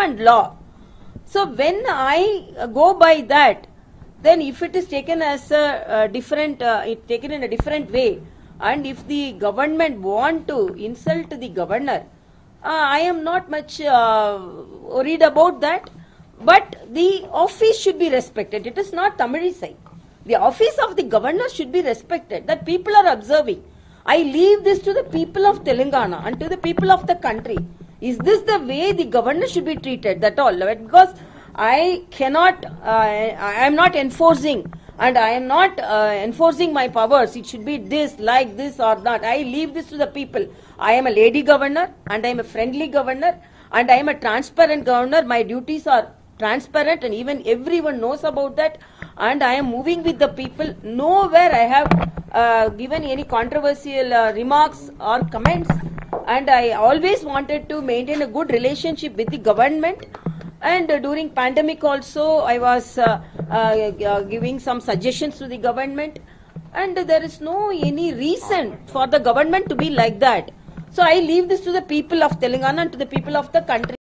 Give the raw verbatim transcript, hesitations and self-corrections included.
and law. So when I go by that, then if it is taken as a, a different, uh, it taken in a different way, and if the government want to insult the governor, uh, I am not much uh, worried about that. But the office should be respected. It is not Tamilisai. The office of the governor should be respected. That people are observing. I leave this to the people of Telangana and to the people of the country. Is this the way the governor should be treated? That all. Because I cannot, uh, I am not enforcing and I am not uh, enforcing my powers. It should be this, like this or not. I leave this to the people. I am a lady governor and I am a friendly governor and I am a transparent governor. My duties are transparent and even everyone knows about that, and I am moving with the people. Nowhere I have uh, given any controversial uh, remarks or comments, and I always wanted to maintain a good relationship with the government. And uh, during pandemic also I was uh, uh, giving some suggestions to the government, and uh, there is no any reason for the government to be like that. So I leave this to the people of Telangana and to the people of the country.